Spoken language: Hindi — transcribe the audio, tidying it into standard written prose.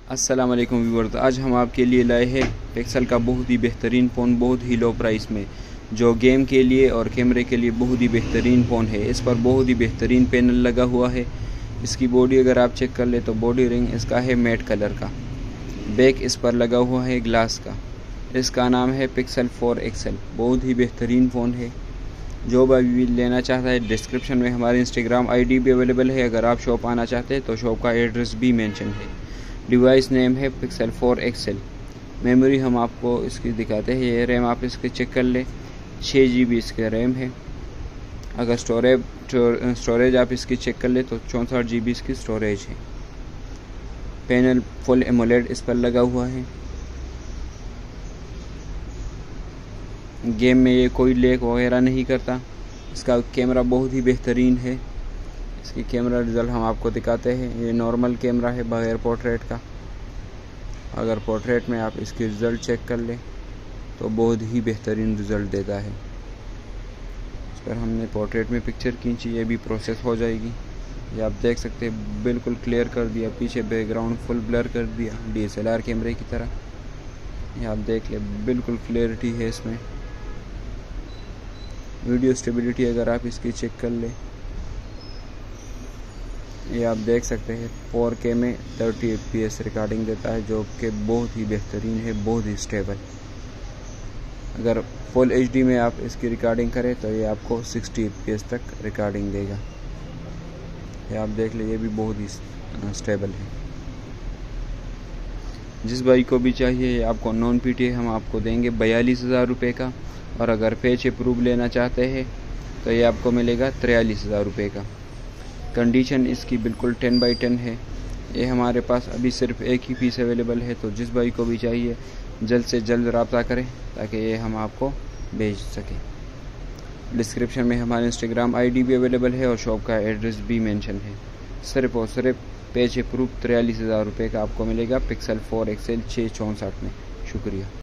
अस्सलाम वालेकुम व्यूअर्स, आज हम आपके लिए लाए हैं पिक्सल का बहुत ही बेहतरीन फ़ोन, बहुत ही लो प्राइस में, जो गेम के लिए और कैमरे के लिए बहुत ही बेहतरीन फ़ोन है। इस पर बहुत ही बेहतरीन पैनल लगा हुआ है। इसकी बॉडी अगर आप चेक कर ले तो बॉडी रिंग इसका है मैट कलर का। बैक इस पर लगा हुआ है ग्लास का। इसका नाम है पिक्सल 4 XL। बहुत ही बेहतरीन फ़ोन है। जो भी लेना चाहता है, डिस्क्रिप्शन में हमारे इंस्टाग्राम ID भी अवेलेबल है। अगर आप शॉप आना चाहते हैं तो शॉप का एड्रेस भी मेंशन है। डिवाइस नेम है पिक्सल 4 XL। मेमोरी हम आपको इसकी दिखाते हैं। ये रैम आप इसके चेक कर ले, 6 GB इसका रैम है। अगर स्टोरेज आप इसकी चेक कर ले तो 64 GB इसकी स्टोरेज है। पैनल फुल एमोलेड इस पर लगा हुआ है। गेम में ये कोई लैग वगैरह नहीं करता। इसका कैमरा बहुत ही बेहतरीन है। इसकी कैमरा रिज़ल्ट हम आपको दिखाते हैं। ये नॉर्मल कैमरा है बगैर पोर्ट्रेट का। अगर पोर्ट्रेट में आप इसकी रिज़ल्ट चेक कर लें तो बहुत ही बेहतरीन रिज़ल्ट देता है। इस पर हमने पोर्ट्रेट में पिक्चर खींची, ये भी प्रोसेस हो जाएगी। ये आप देख सकते हैं, बिल्कुल क्लियर कर दिया, पीछे बैकग्राउंड फुल ब्लर कर दिया DSLR कैमरे की तरह। ये आप देख ले, बिल्कुल क्लियरिटी है इसमें। वीडियो स्टेबिलिटी अगर आप इसकी चेक कर ले, ये आप देख सकते हैं 4K में 30 FPS रिकॉर्डिंग देता है, जो कि बहुत ही बेहतरीन है, बहुत ही स्टेबल। अगर फुल HD में आप इसकी रिकॉर्डिंग करें तो ये आपको 60 FPS तक रिकॉर्डिंग देगा। ये आप देख ले, ये भी बहुत ही स्टेबल है। जिस भाई को भी चाहिए, ये आपको नॉन PTA हम आपको देंगे 42,000 रुपये का। और अगर पैच अप्रूव लेना चाहते हैं तो ये आपको मिलेगा 43,000 रुपये का। कंडीशन इसकी बिल्कुल 10/10 है। ये हमारे पास अभी सिर्फ एक ही पीस अवेलेबल है, तो जिस भाई को भी चाहिए जल्द से जल्द रब्ता करें ताकि ये हम आपको भेज सकें। डिस्क्रिप्शन में हमारे इंस्टाग्राम ID भी अवेलेबल है और शॉप का एड्रेस भी मेंशन है। सिर्फ और सिर्फ पेज अप्रूव 43,000 रुपये का आपको मिलेगा पिक्सल 4 XL 664 में। शुक्रिया।